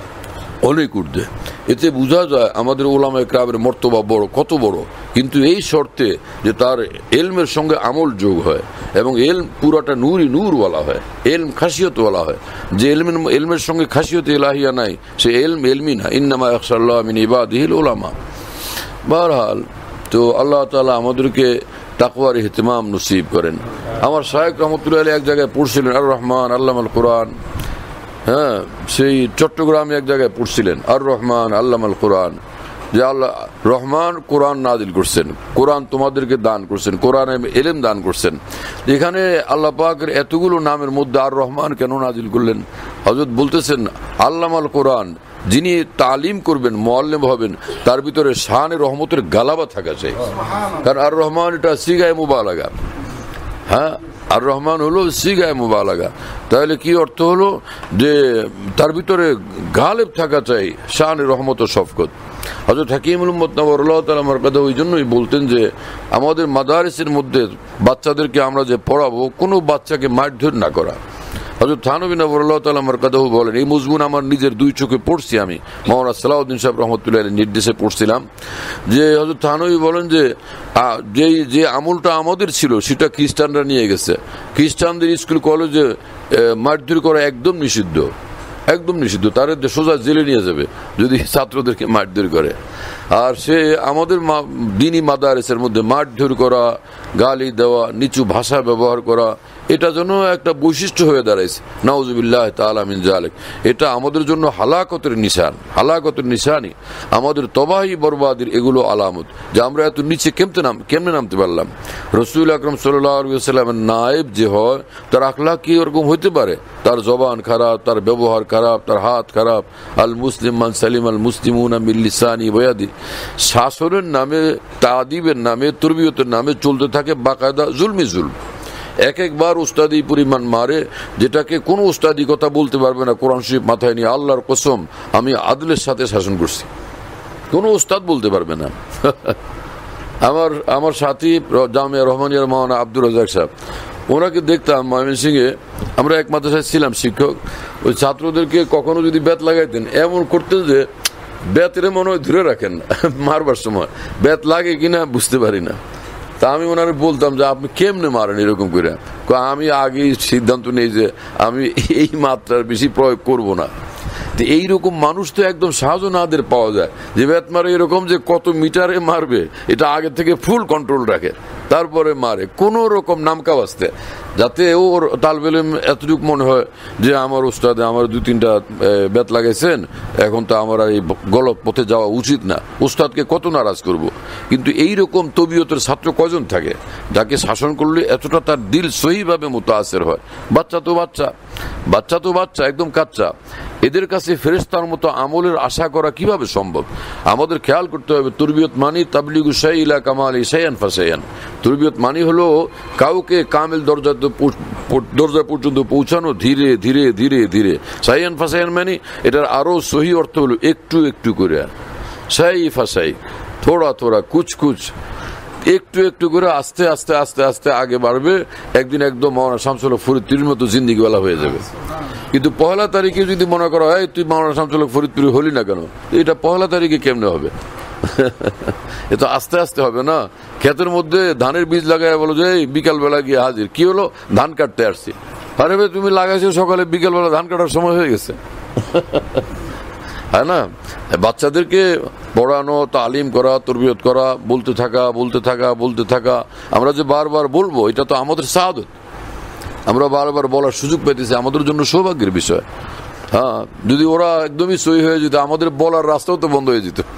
অনেক ঊর্ধ্বে। এতে বোঝা যায় আমাদের ওলামা ইকরামের মর্তবা বড়, কত বড়। কিন্তু এই শর্তে যে তার এলমের সঙ্গে আমল যোগ হয় এবং এলম পুরাটা নূরই নূর বলা হয়, এলম খাসিয়ত বলা হয়। যে এলমের এলমের সঙ্গে খাসিয়ত ইলাহিয়া নাই সে এলম এলমি না। ইন্নামা ইয়াখশাল্লাহ মিন ইবাদিহিল উলামা। বহরহাল, তো আল্লাহ তাআলা আমাদেরকে তাকওয়ার ইহতিমাম নসিব করেন। আমার শায়েখ রহমতুল্লাহ আলাইহি এক জায়গায় পড়ছিলেন আর রহমান আল্লামাল কোরআন। হ্যাঁ, সেই চট্টগ্রামে এক জায়গায় পড়ছিলেন আর রহমান আল্লামাল কোরআন, যে আল্লাহ রহমান কোরআন নাজিল করছেন, কোরআন তোমাদেরকে দান করছেন, কোরআনে এলেম দান করছেন। এখানে আল্লাহ পাকের এতগুলো নামের মধ্যে আর রহমান কেন নাজিল করলেন? হযরত বলতেছেন আল্লামাল কোরআন, যিনি তালিম করবেন, মুআল্লিম হবেন, তার ভিতরে শানে রহমতের গালাবা থাকা চাই। কারণ আর রহমান এটা সিগায়ে মুবালাগা। হ্যাঁ, আর রহমান হলো সিগায়ে মুবালাগা। তাহলে কি অর্থ হলো? যে তার ভিতরে গালেব থাকা চাই শানে রহমত ও শফকত। হযরত হাকিমুল উম্মত নওয়ারুল্লাহ তাআলা আমার কথা ওই জন্যই বলতেন যে আমাদের মাদারিসের মধ্যে বাচ্চাদেরকে আমরা যে পড়াবো, কোনো বাচ্চাকে মারধর না করা। হযরত থানভী নওয়ারাল্লাহু তাআলা মারকাদাহু বলেন, এই মজমুন আমার নিজের দুই চোখে পড়ছি, আমি মাওলানা সালাউদ্দিন সাহেব রহমতুল্লাহ আলাইহির নির্দেশে পড়ছিলাম, যে হযরত থানভী বলেন যে যেই যে আমলটা আমাদের ছিল সেটা খ্রিস্টানরা নিয়ে গেছে। খ্রিস্টানদের স্কুল কলেজে মারধর করা একদম নিষিদ্ধ, একদম নিষিদ্ধ, তার সোজা জেলে নিয়ে যাবে যদি ছাত্রদেরকে মারধর করে। আর সে আমাদের দ্বীনি মাদারিসের মধ্যে মারধর করা, গালি দেওয়া, নিচু ভাষা ব্যবহার করা, এটা যেন একটা বৈশিষ্ট্য হয়ে দাঁড়াইছে। নাউজুবিল্লাহ তাআলা মিন যালিক। এটা আমাদের জন্য হালাকতের নিশান, হালাকতের নিশানি, আমাদের তবাহি বরবাদির এগুলো আলামত, যে আমরা এত নিচে কেমতে নাম কেমনে নামতে পারলাম। রাসূল আকরাম সাল্লাল্লাহু আলাইহি ওয়াসাল্লামের নায়েব যে হয় তার আখলাক কি এরকম হইতে পারে? তার জবান খারাপ, তার ব্যবহার খারাপ, তার হাত খারাপ। আল মুসলিম মান সালিম আল মুসলিমুনা মিন লিসানি ওয়া ইয়াদি। শাসনের নামে, তাদিবের নামে, তরবিয়তের নামে চলতে থাকে বাকায়দা জুলমি জুলম। এক একবার উস্তাদি পরিমাণ মারে, যেটাকে কোনো উস্তাদি কথা বলতে পারবে না কোরআন শরীফ মাথায় নিয়ে, আল্লাহর কসম আমি আদলের সাথে শাসন করছি, কোনো উস্তাদ বলতে পারবে না। আমার আমার সাথী জামিয়া রহমানিয়ার মাওলানা আব্দুর রাজ্জাক সাহেব, ওনাকে দেখতাম ময়মনসিংহে, আমরা এক মাদ্রাসায় ছিলাম শিক্ষক। ওই ছাত্রদেরকে কখনো যদি বেত লাগাইতেন, এমন করতেন যে বেতের মনে হয় ধরে রাখেন মারবার সময়, বেত লাগে কিনা বুঝতে পারি না। তা আমি ওনারে বলতাম যে আপনি কেমনে মারেন এরকম করে? আমি আগেই সিদ্ধান্ত নেই যে আমি এই মাত্রার বেশি প্রয়োগ করব না। তো এইরকম মানুষ তো একদম শাহজাহানদের পাওয়া যায়, যে বেত মারে এরকম যে কত মিটারে মারবে এটা আগে থেকে ফুল কন্ট্রোল রাখে, তারপরে মারে কোন রকম নামকা বাস্তে, যাতে ওর তালবে ইলম এতটুকু মনে হয় যে আমার উস্তাদে আমার দুই তিনটা বেত লাগাইছেন, এখন তো আমার এই গলত পথে যাওয়া উচিত না, উস্তাদকে কত নারাজ করব। কিন্তু এইরকম তবিয়তের ছাত্র কয়জন থাকে যাকে শাসন করলে এতটা তার দিল সহিভাবে মুতাআসির হয়? বাচ্চা তো বাচ্চা, বাচ্চা তো বাচ্চা একদম কাচ্চা, এদের কাছে ফেরেশতার মতো আমলের আশা করা কিভাবে সম্ভব? আমাদের খেয়াল করতে হবে, তরবিয়ত মানি তাবলিগু শাই ইলা কামালি শাইআন ফাশাইআন। তরবিয়ত মানি হলো কাউকে কামেল দরজা দরজা পর্যন্ত পৌঁছানো ধীরে ধীরে ধীরে ধীরে। শাইআন ফাশাইআন মানে এটার আরো সহি অর্থ হলো একটু একটু করে, শাই ফাশাই, থোড়া থোড়া, কুচ কুচ, একটু একটু করে আস্তে আস্তে আস্তে আস্তে আগে বাড়বে, একদিন একদম মাওলানা শামসুল হক ফরিদপুরের মতো জিন্দিগিওয়ালা হয়ে যাবে। কিন্তু পহেলা তারিখে যদি মনে করো হয় তুই মাওলানা শামসুল হক ফরিদপুরি হলি না কেন, এটা পহেলা তারিখে কেমনে হবে? এ তো আস্তে আস্তে হবে না। ক্ষেতের মধ্যে ধানের বীজ লাগাই বলো যে বিকাল বেলা গিয়ে হাজির, কি হলো? ধান কাটতে আসছি। আরে ভাই তুমি লাগাইছো সকালে, বিকেল বেলা ধান কাটার সময় হয়ে গেছে। হ্যাঁ না, বাচ্চাদেরকে পড়ানো, তালিম করা, তরবিয়ত করা, বলতে থাকা বলতে থাকা বলতে থাকা। আমরা যে বারবার বলবো এটা তো আমাদের সাআদত, আমরা বারবার বলার সুযোগ পেতেছি, আমাদের জন্য সৌভাগ্যের বিষয়। হ্যাঁ, যদি ওরা একদমই সহি হয়ে যেত, আমাদের বলার রাস্তাও তো বন্ধ হয়ে যেত।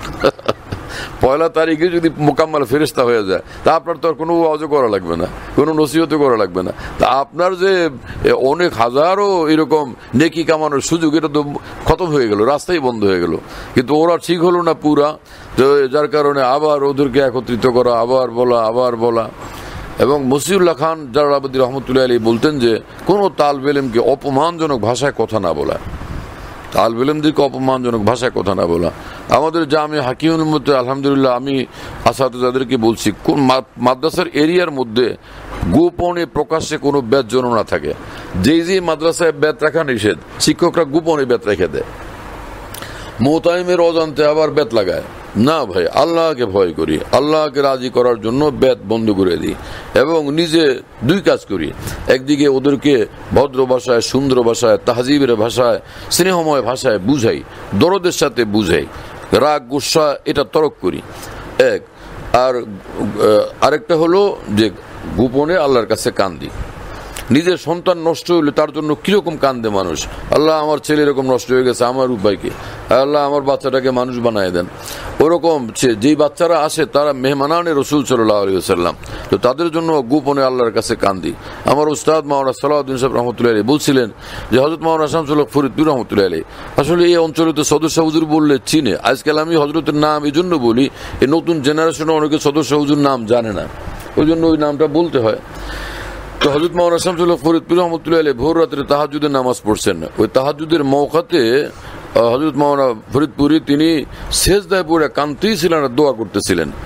পয়লা তারিখে যদি মোকাম্মাল ফেরেশতা হয়ে যায়, তা আপনার তো আর কোনো ওয়াজও করা লাগবে না, কোনো নসিহতও করা লাগবে না। তা আপনার যে অনেক হাজারো এরকম নেকি কামানোর সুযোগ, এটা তো খতম হয়ে গেল, রাস্তাই বন্ধ হয়ে গেল। কিন্তু ওরা ঠিক হলো না পুরা, তো যার কারণে আবার ওদেরকে একত্রিত করা, আবার বলা আবার বলা। এবং মসিউল্লাহ খান জালালাবাদী রহমতুল্লাহ আলাইহি বলতেন যে কোনো তালবে ইলমকে অপমানজনক ভাষায় কথা না বলা, তালবে ইলমদেরকে অপমানজনক ভাষায় কথা না বলা। আমাদের জামিয়া হাকিমুল মধ্যে আলহামদুলিল্লাহ আমি আসাতিজাদেরকে বলছি, কোন মাদ্রাসার এরিয়ার মধ্যে গোপনে প্রকাশ্যে কোনো বেত যেন না থাকে। যেই যে মাদ্রাসায় বেত রাখা নিষেধ, শিক্ষকরা গোপনে বেত রেখে দেয়, মোতায়েমের অজান্তে আবার বেত লাগায় না। ভাই, আল্লাহকে ভয় করি, আল্লাহকে রাজি করার জন্য বেত বন্ধ করে দিই, এবং নিজে দুই কাজ করি। একদিকে ওদেরকে ভদ্র ভাষায়, সুন্দর ভাষায়, তাহজিবের ভাষায়, স্নেহময় ভাষায় বুঝাই, দরদের সাথে বুঝাই, রাগ গুসা এটা তরক করি এক। আর আরেকটা হলো যে গোপনে আল্লাহর কাছে কান্দি। নিজের সন্তান নষ্ট হইলে তার জন্য কিরকম কান্দে মানুষ, আল্লাহ আমার ছেলে এরকম নষ্ট হয়ে গেছে, আমার উপায়কে, আল্লাহ আমার বাচ্চাটাকে মানুষ বানায় দেন। ওরকম যেই বাচ্চারা আসে তারা মেহমানানে রসুল সাল্লাল্লাহু আলাইহি ওয়াসাল্লাম, তো তাদের জন্য গোপনে আল্লাহর কাছে কান্দি। আমার উস্তাদ মাওলানা সালাউদ্দিন সাহেব রহমতুল্লাহ আলাইহি বলছিলেন যে হযরত মাওলানা শামসুল হক ফরিদপুর রহমতুল্লাহ আলাইহি আসলে এই অঞ্চলে তো সদস্য হুজুর বললে চিনে। আজকাল আমি হযরতের নাম এই জন্য বলি, এই নতুন জেনারেশনে অনেকে সদস্য হুজুর নাম জানে না, ওই জন্য ওই নামটা বলতে হয়। তো হযরত মাওলানা শামসুল হক ফরিদপুর রহমতুল্লাহ আলাইহি ভোর রাত্রে তাহাজ্জুদের নামাজ পড়ছেন। ওই তাহাজ্জুদের মওকাতে হযরত মাওলানা ফরিদপুরি তিনি সেজদায় পড়ে কাঁদতেই ছিলেন আর দোয়া করতেছিলেন। তো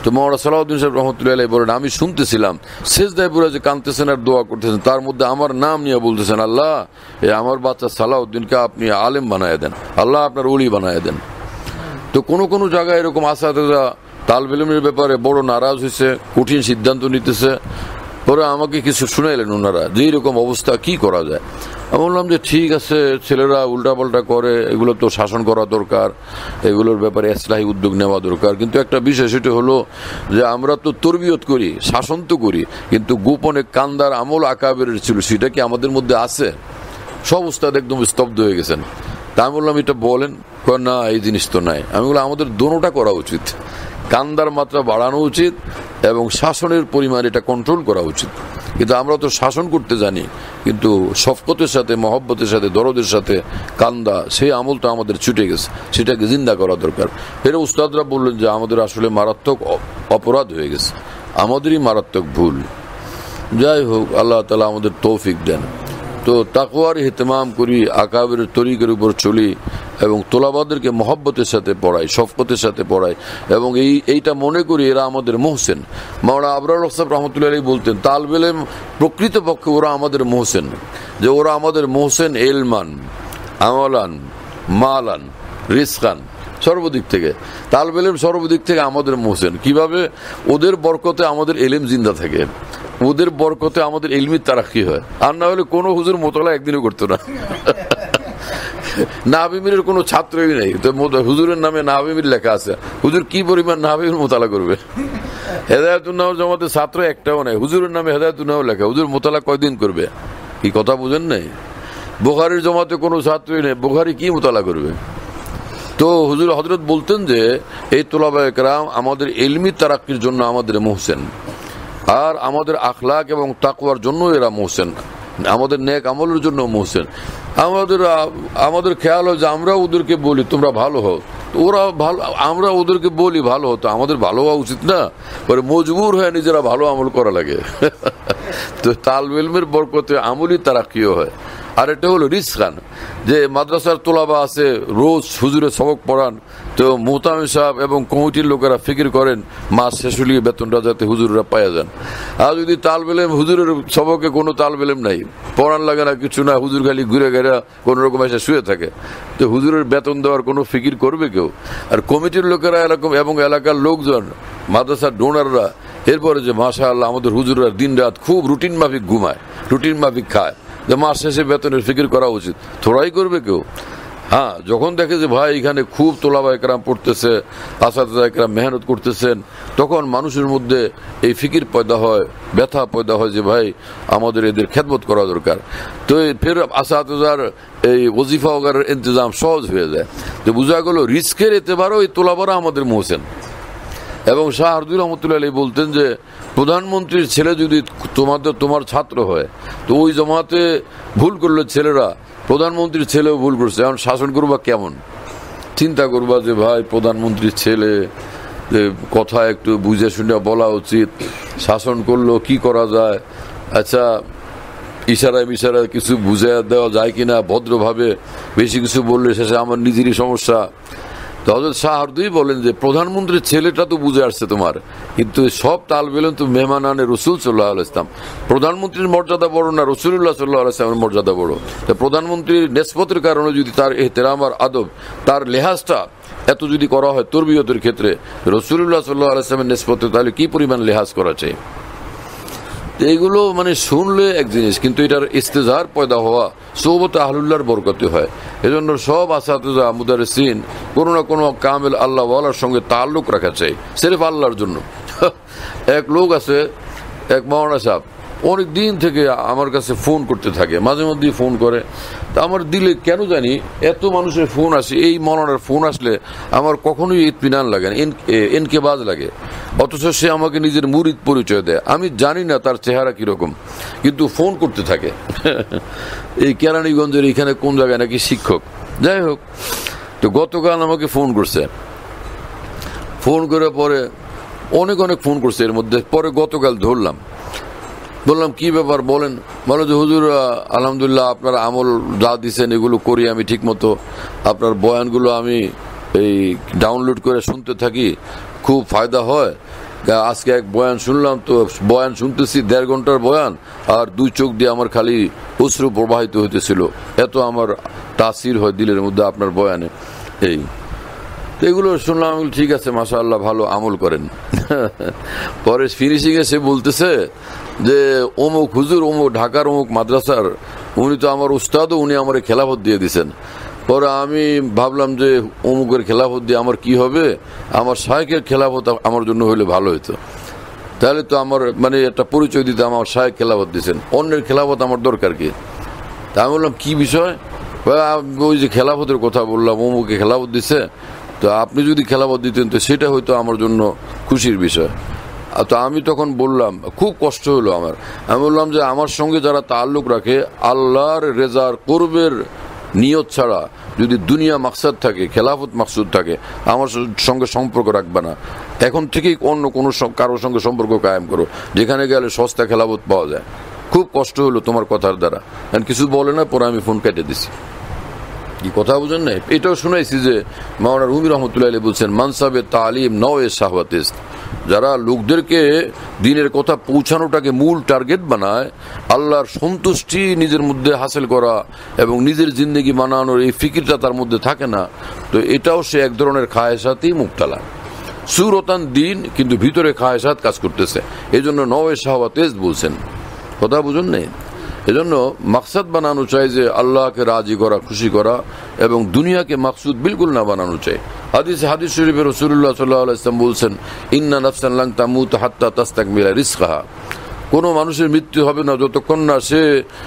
তো মওলানা সালাউদ্দিন সাহেব রহমতুল্লাহ আলাইহি বলেন, আমি শুনতেছিলাম সেজদায় পড়ে যে কাঁদতেছেন আর দোয়া করতেছেন, তার মধ্যে আমার নাম নিয়ে বলতেছেন, আল্লাহ এ আমার বাচ্চা সালাউদ্দিনকে আপনি আলেম বানায় দেন, আল্লাহ আপনার ওলি বানায় দেন। তো কোনো কোনো জায়গায় এরকম আসাতেরা তালবে ইলমের ব্যাপারে বড় নারাজ হয়েছে, কঠিন সিদ্ধান্ত নিতেছে। পরে আমাকে কিছু শুনাইলেন ওনারা যে এইরকম অবস্থা কি করা যায়। আমি বললাম যে ঠিক আছে, ছেলেরা উল্টাপাল্টা করে, এগুলো তো শাসন করা দরকার, এগুলোর ব্যাপারে ইসলাহি উদ্যোগ নেওয়া দরকার। কিন্তু একটা বিষয় সেটা হলো যে আমরা তো তরবিয়ত করি, শাসন তো করি, কিন্তু গোপনে কান্দার আমল আকাবের ছিল, সেটা কি আমাদের মধ্যে আছে? সব উস্তাদ একদম স্তব্ধ হয়ে গেছেন। তা আমি বললাম এটা বলেন, না এই জিনিস তো নাই। আমি বললাম আমাদের দোনোটা করা উচিত, কান্দার মাত্রা বাড়ানো উচিত এবং শাসনের পরিমাণ এটা কন্ট্রোল করা উচিত। কিন্তু আমরা তো শাসন করতে জানি, কিন্তু শফকতের সাথে, মহব্বতের সাথে, দরদের সাথে কান্দা, সেই আমলটা আমাদের ছুটে গেছে, সেটাকে জিন্দা করা দরকার। এর উস্তাদরা বললেন যে আমাদের আসলে মারাত্মক অপরাধ হয়ে গেছে, আমাদেরই মারাত্মক ভুল। যাই হোক, আল্লাহ তাআলা আমাদের তৌফিক দেন। তো তাকওয়ার ইহতিমাম করি, আকাবের তরিকের উপর চলি এবং তোলাবাদেরকে মহব্বতের সাথে পড়াই, শফকতের সাথে পড়াই এবং এই এইটা মনে করি এরা আমাদের মোহসেন। মাওলানা আবরার হক সাহেব রহমতুল্লাহ আলাইহি বলতেন, তালবে ইলম প্রকৃতপক্ষে ওরা আমাদের মোহসেন, যে ওরা আমাদের মোহসেন এলমান, আমালান, মালান, রিজকান, সর্বদিক থেকে। তালবে ইলম সর্বদিক থেকে আমাদের মোহসেন। কিভাবে? ওদের বরকতে আমাদের এলেম জিন্দা থাকে, ওদের বরকতে আমাদের ইলমি তারাক্কি হয়। আর না হলে কোনো হুজুর মোতালা একদিনও করতো না। নাহাবিমিরের কোনো ছাত্রই নেই, তো হুজুরের নামে নাহাবিমির লেখা আছে, হুজুর কি পরিমাণ নাহাবিমির মোতালা করবে? হেদায়েতুন্নাহ জামাতের ছাত্র একটাও নেই, হুজুরের নামে হেদায়েতুন্নাহ লেখা, হুজুর মোতালা কয়দিন করবে? কি কথা বুঝেন নাই? বুখারীর জামাতে কোনো ছাত্রই নেই, বুখারী কি মোতালা করবে? তো হুজুর হযরত বলতেন যে এই তোলাবায়ে কেরাম আমাদের ইলমি তারাক্কির জন্য আমাদের মুহসেন, আর আমাদের আখলাক এবং তাকওয়ার জন্য এরা মুহসেন, আমাদের নেক আমলের জন্য মুহসেন। আমাদের আমাদের খেয়াল হয় যে আমরা ওদেরকে বলি তোমরা ভালো হও, ওরা ভালো, আমরা ওদেরকে বলি ভালো হতো, আমাদের ভালো হওয়া উচিত না? পরে মজবুর হয়ে নিজেরা ভালো আমল করা লাগে। তো তালবে ইলমের বরকতে আমলই তারাক্কিও হয়। আর এটা হলো রিজকান, যে মাদ্রাসার তোলাবা আছে, রোজ হুজুরে সবক পড়ান, তো মুহতামিম সাহেব এবং কমিটির লোকেরা ফিকির করেন মাস শেষ হলে বেতনটা যাতে হুজুররা পাওয়া যান। আর যদি তালবে ইলম, হুজুরের সবকে কোনো তালবে ইলম নাই, পড়ান লাগে না, কিছু না, হুজুর খালি ঘুরে ঘেরা কোনো রকম এসে শুয়ে থাকে, তো হুজুরের বেতন দেওয়ার কোনো ফিকির করবে কেউ? আর কমিটির লোকেরা এরকম এবং এলাকার লোকজন, মাদ্রাসার ডোনাররা, এরপরে যে মাশাআল্লাহ আমাদের হুজুররা দিন রাত খুব রুটিন মাফিক ঘুমায়, রুটিন মাফিক খায়, যে মাস শেষে বেতনের ফিকির করা উচিত, থোড়াই করবে কেউ? হ্যাঁ, যখন দেখে যে ভাই এখানে খুব তোলাবায়ে কেরাম পড়তেছে, আসাতিজা কেরাম মেহনত করতেছেন, তখন মানুষের মধ্যে এই ফিকির পয়দা হয়, ব্যথা পয়দা হয় যে ভাই আমাদের এদের খেদমত করা দরকার। তো ফের আসাতিজার এই ওজিফা ওগারের ইন্তজাম সহজ হয়ে যায়। তো বোঝা গেল রিস্কের এতেবারও এই তোলাবারা আমাদের মোহসেন। এবং শাহ আরদুর রহমতুল্লাহ আলাইহি বলতেন যে প্রধানমন্ত্রীর ছেলে যদি তোমাদের তোমার ছাত্র হয়, তো ওই জমাতে ভুল করলো ছেলেরা, প্রধানমন্ত্রীর ছেলেও ভুল করছে, এখন শাসন করবা কেমন? চিন্তা করবা যে ভাই প্রধানমন্ত্রীর ছেলে, যে কথা একটু বুঝে শুনে বলা উচিত, শাসন করলো কি করা যায়, আচ্ছা ইশারায় মিশারায় কিছু বুঝে দেওয়া যায় কিনা ভদ্রভাবে, বেশি কিছু বললে শেষে আমার নিজেরই সমস্যা। তো হযরত শাহ আরদুই বলেন যে প্রধানমন্ত্রীর ছেলেটা তো বুঝে আসছে তোমার, কিন্তু সব তালবে ইলম তো মেহমানানে রাসূল সাল্লাল্লাহু আলাইহি ওয়াসাল্লাম, প্রধানমন্ত্রীর মর্যাদা বড় না রাসূলুল্লাহ সাল্লাল্লাহু আলাইহি ওয়াসাল্লামের মর্যাদা বড়? তো প্রধানমন্ত্রীর নিসবতের কারণে যদি তার ইহতিরাম আর আদব, তার লেহাজটা এত যদি করা হয় তরবিয়তের ক্ষেত্রে রাসূলুল্লাহ সাল্লাল্লাহু আলাইহি ওয়াসাল্লামের নিসবতে, তাহলে কি পরিমাণ লেহাজ করা চাই? এইগুলো মানে শুনলে এক জিনিস, কিন্তু এটার ইস্তেজার পয়দা হওয়া সোহবত আহলুল্লাহর বরকতে হয়। এজন্য সব আসাতিজা মুদারিসিন কোনো না কোনো কামেল আল্লাহ ওয়ালার সঙ্গে তাল্লুক রাখা চাই, সির্ফ আল্লাহর জন্য। এক লোক আছে, এক মাওলানা সাহেব, অনেক দিন থেকে আমার কাছে ফোন করতে থাকে, মাঝে মধ্যেই ফোন করে। তা আমার দিলে কেন জানি এত মানুষের ফোন আসে, এই মাওলানার ফোন আসলে আমার কখনোই ইতমিনান লাগে না, এনকেবাজ লাগে। অথচ সে আমাকে নিজের মুরিদ পরিচয় দেয়, আমি জানি না তার চেহারা কিরকম, কিন্তু ফোন করতে থাকে। এই কেরানীগঞ্জের এখানে কোন জায়গায় নাকি শিক্ষক। যাই হোক, তো গতকাল আমাকে ফোন করছে, ফোন করে পরে অনেক অনেক ফোন করছে এর মধ্যে, পরে গতকাল ধরলাম, বললাম কি ব্যাপার বলেন? বলো যে হুজুর আলহামদুলিল্লাহ আপনার আমল যা দিচ্ছেন এগুলো করি আমি ঠিক মতো, আপনার বয়ানগুলো আমি এই ডাউনলোড করে শুনতে থাকি, খুব ফায়দা হয়, আজকে এক বয়ান শুনলাম, তো বয়ান শুনতেছি দেড় ঘন্টার বয়ান, আর দুই চোখ দিয়ে আমার খালি অশ্রু প্রবাহিত হইতেছিল, এত আমার তাসির হয় দিলের মধ্যে আপনার বয়ানে। এই এগুলো শুনলাম, ঠিক আছে মাশাআল্লাহ, ভালো আমল করেন। পরে ফিনিশিং এ সে বলতেছে যে অমুক হুজুর, অমুক ঢাকার অমুক মাদ্রাসার, উনি তো আমার উস্তাদ, উনি আমার খেলাফত দিয়ে দিচ্ছেন। পরে আমি ভাবলাম যে অমুকের খেলাফত দিয়ে আমার কি হবে, আমার শায়েখের খেলাফত আমার জন্য হইলে ভালো হতো, তাহলে তো আমার মানে একটা পরিচয় দিতে আমার শায়েখ খেলাফত দিচ্ছেন, অন্যের খেলাফত আমার দরকার কি। তা আমি বললাম কি বিষয়, ওই যে খেলাফতের কথা বললাম, অমুকে খেলাফত দিচ্ছে, তো আপনি যদি খেলাফত দিতেন তো সেটা হয়তো আমার জন্য খুশির বিষয়। তো আমি তখন বললাম, খুব কষ্ট হলো আমার, আমি বললাম যে আমার সঙ্গে যারা তাল্লুক রাখে আল্লাহর রেজার কোরবের নিয়ত ছাড়া যদি দুনিয়া মাকসাদ থাকে, খেলাফত মাকসুদ থাকে, আমার সঙ্গে সম্পর্ক রাখবে না। এখন থেকেই অন্য কোনো কারোর সঙ্গে সম্পর্ক কায়েম করো, যেখানে গেলে সস্তা খেলাফত পাওয়া যায়। খুব কষ্ট হলো তোমার কথার দ্বারা, কিছু বলে না, পরে আমি ফোন কেটে দিছি। কি কথা বুঝেন না? এটাও শুনাইছি যে মাওলানা রুমি রহমতুল্লাহ আলাইহি বলছেন, মানসাবে তালিম নওয়ে শাহওয়াতিস, যারা লোকদেরকে দিনের কথা পৌঁছানোটাকে মূল টার্গেট বানায়, আল্লাহর সন্তুষ্টি নিজের মধ্যে হাসিল করা এবং নিজের জিন্দেগি বানানোর এই ফিকিরটা তার মধ্যে থাকে না, তো এটাও সে এক ধরনের খায়েসাতেই মুক্তালা। সুরতান দিন, কিন্তু ভিতরে খায়েসাত কাজ করতেছে, এই জন্য নওয়ে শাহওয়াতিস বলছেন। কথা বুঝুন নেই? এজন্য মাকসাদ বানানো চাই যে আল্লাহকে রাজি করা, খুশি করা, এবং দুনিয়াকে মাকসুদ বিলকুল না বানানো চাই। হাদিস হাদিস শরীফে রাসূলুল্লাহ সাল্লাল্লাহু আলাইহি ওয়াসাল্লাম বলছেন, ইন্না নাফসান লান তামুত হাত্তা তাস্তাকমিলা রিজকাহা, কোনো মানুষের মৃত্যু হবে না যতক্ষণ না সে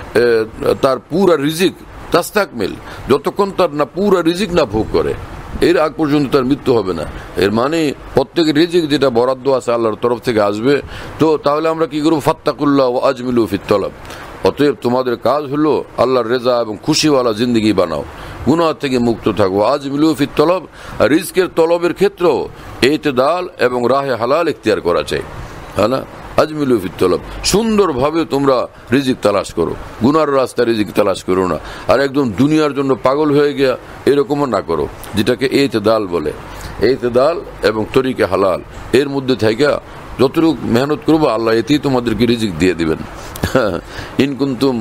তার পুরা রিজিক, তাস্তাকমিল, যতক্ষণ তার না পুরা রিজিক না ভোগ করে, এর আগ পর্যন্ত তার মৃত্যু হবে না। এর মানে প্রত্যেকের রিজিক যেটা বরাদ্দ আছে আল্লাহর তরফ থেকে আসবে। তো তাহলে আমরা কি করবো? ফাত্তাকুল্লাহ ওয়া আজমিলু ফিত তলব, অতএব তোমাদের কাজ হলো আল্লাহর রেজা এবং খুশিওয়ালা জিন্দগি বানাও, গুনাহ থেকে মুক্ত থাকো। আজমিলু ফিত তলব, রিজকের তলবের ক্ষেত্রেও ইতিদাল এবং রাহে হালাল ইখতিয়ার করা চাই, হ্যাঁ না? আজমিলু ফিত তলব, সুন্দরভাবে তোমরা রিজিক তালাশ করো, গুনার রাস্তায় রিজিক তালাশ করো না, আর একদম দুনিয়ার জন্য পাগল হয়ে গিয়া এরকমও না করো, যেটাকে ইতিদাল বলে। ইতিদাল এবং তরিকে হালাল, এর মধ্যে থেকে যতটুকু মেহনত করবো আল্লাহ এতেই তোমাদেরকে রিজিক দিয়ে দিবেন। ইন কুনতুম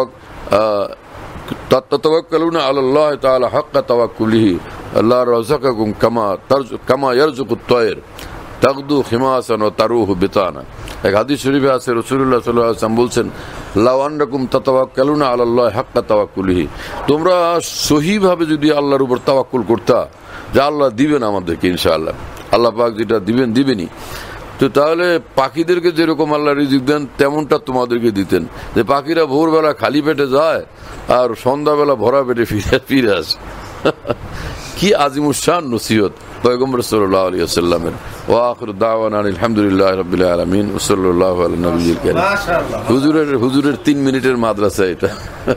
তাতাওয়াক্কালুনা আলাল্লাহি তাআলা হাক্কা তাওয়াক্কুলিহি লা রাযাকাকুম কামা কামা ইয়ারযুকুত তায়র তাগদু খিমাসান ওয়া তারুহু বিতানা। এক হাদিস শরীফে আছে, রাসূলুল্লাহ সাল্লাল্লাহু আলাইহি ওয়াসাল্লাম বলছেন, লাউ আন্নাকুম তাতাওয়াক্কালুনা আলাল্লাহি হাক্কা তাওয়াক্কুলিহি, তোমরা সহিভাবে যদি আল্লাহর উপর তাওয়াক্কুল করতা, যে আল্লাহ দিবেন আমাদেরকে ইনশাআল্লাহ, আল্লাহ পাক যেটা দিবেন দিবেনই, তো তাহলে পাখিদেরকে যেরকম আল্লাহ রিজিক দেন তেমনটা তোমাদেরকে দিতেন, যে পাখিরা ভোরবেলা খালি পেটে যায় আর সন্ধ্যাবেলা ভরা পেটে ফিরে ফিরে আসে। কি আজিমুশান নসিহত পয়গম্বর সাল্লাল্লাহু আলাইহি ওয়াসাল্লামের। ওয়া আখিরু দাওয়ানা আলহামদুলিল্লাহি রাব্বিল আলামিন ওয়া সাল্লাল্লাহু আলা নবিয়্যিল কারীম। মাশাআল্লাহ, হুজুরের হুজুরের তিন মিনিটের মাদ্রাসা এটা।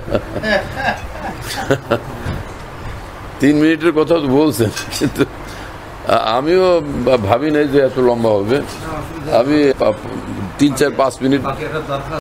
তিন মিনিটের কথা তো বলছেন, কিন্তু আমিও ভাবি নাই যে এত লম্বা হবে। আমি তিন চার পাঁচ মিনিট